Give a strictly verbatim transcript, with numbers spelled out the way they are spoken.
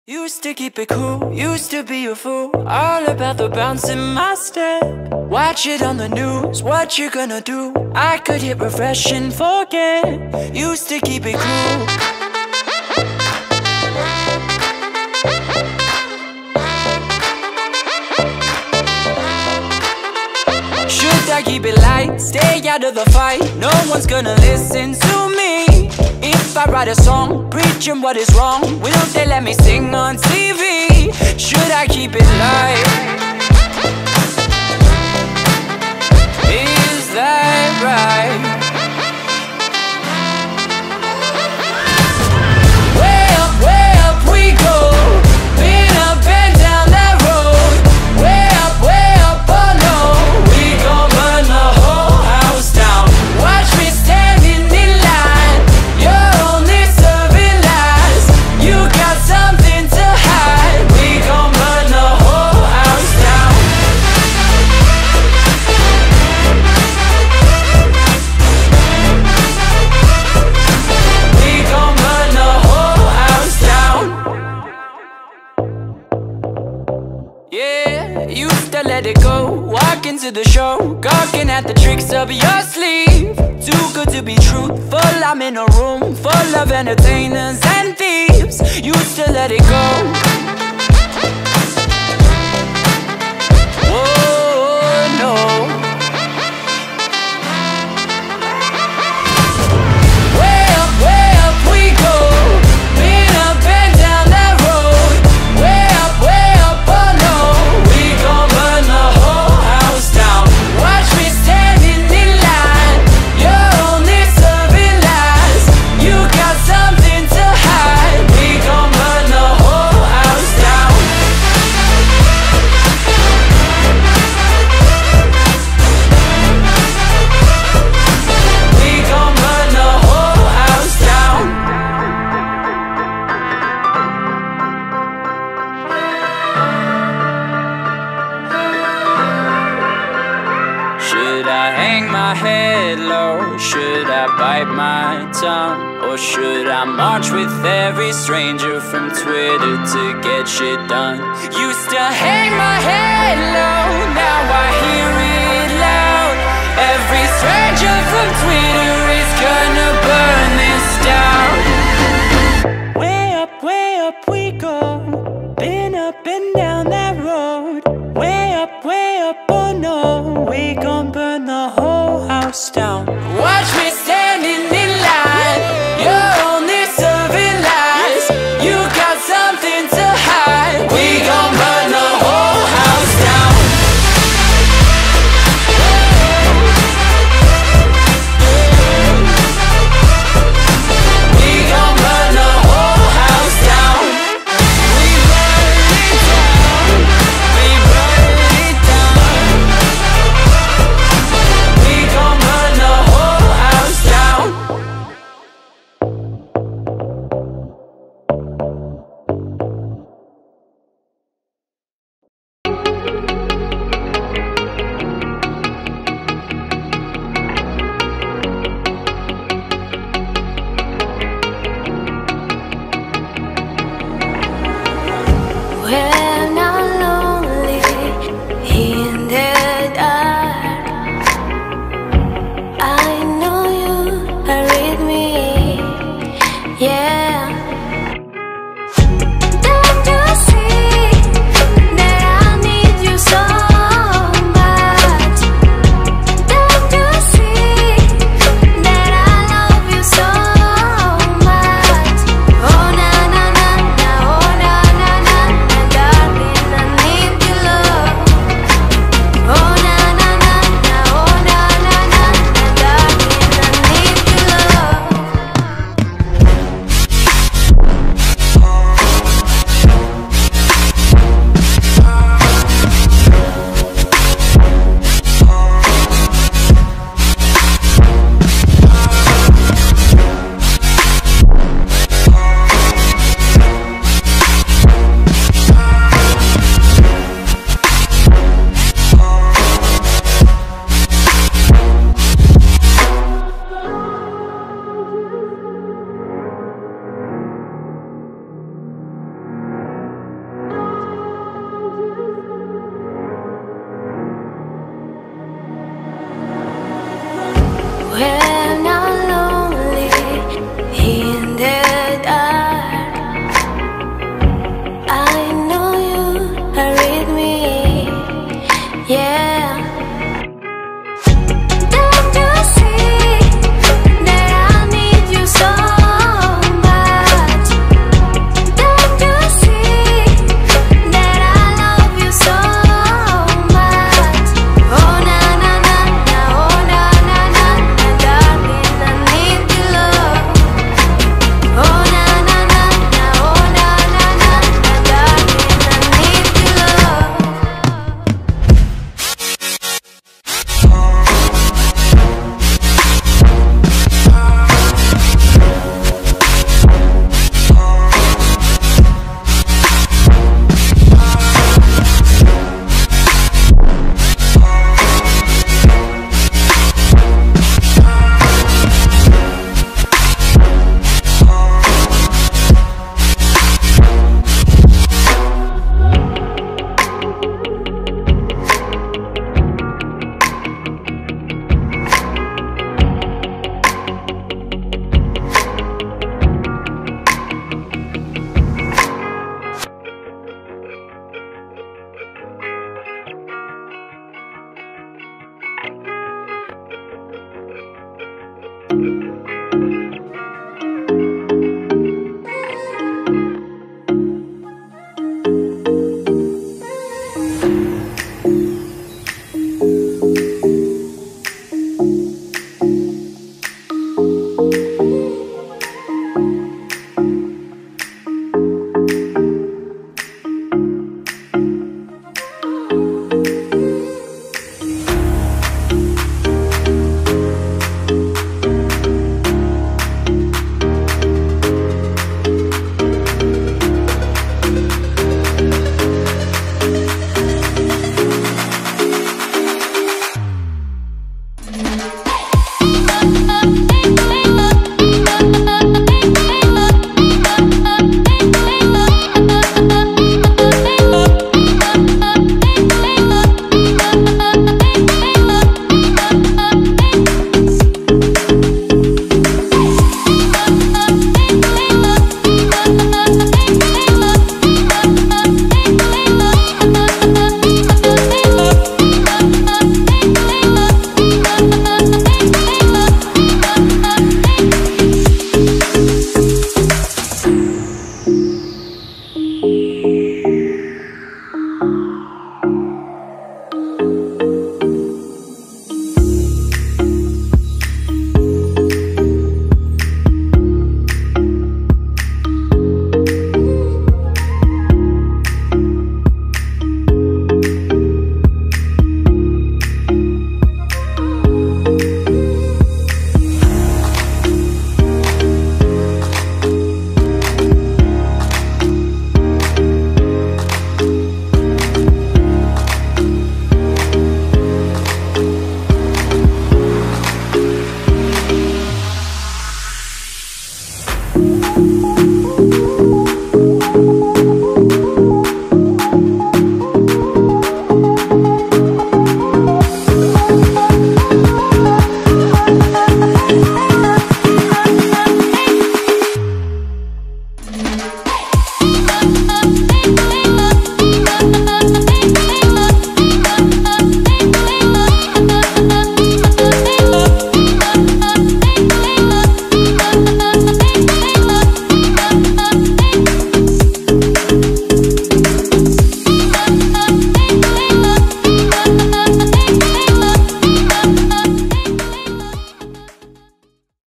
Used to keep it cool, used to be a fool, all about the bounce in my step. Watch it on the news, what you gonna do? I could hit refresh and forget. Used to keep it cool. Should I keep it light, stay out of the fight? No one's gonna listen to me. If I write a song, preaching what is wrong, why don't they let me sing on T V? Should I keep it light? Is that right? Way up, way up we go, been up and down that road. Way up, way up, oh no, we gon' burn the whole house down. Watch me standing in line, you're only serving lies. You got something to hide, we gon' burn the whole house down. We gon' burn the whole house down. Yeah, used to let it go, walk into the show, gawking at the tricks up your sleeve. Too good to be truthful, I'm in a room full of entertainers and thieves. Used to let it go. Whoa, no. Way up, way up we go, been up and down that road. Way up, way up, oh no, we gon' burn the whole house down. Watch me standing in line, you're only serving lies. You got something to hide, we gon' burn the whole house down. We gon' burn the whole house down. Should I hang my head low? Should I bite my tongue? Or should I march with every stranger from Twitter to get shit done? Used to hang my head low, now I hear it loud. Every stranger from Twitter is gonna burn this down. Way up, way up we go, been up and down that road. Way up, way up, oh no, we gon' burn the whole house down. Watch me standing in line, you're only serving lies. You got something to hide, we gon' burn the whole house down. We gon' burn the whole house down. We burn it down, we burn it down. We gon' burn the whole house down. Well,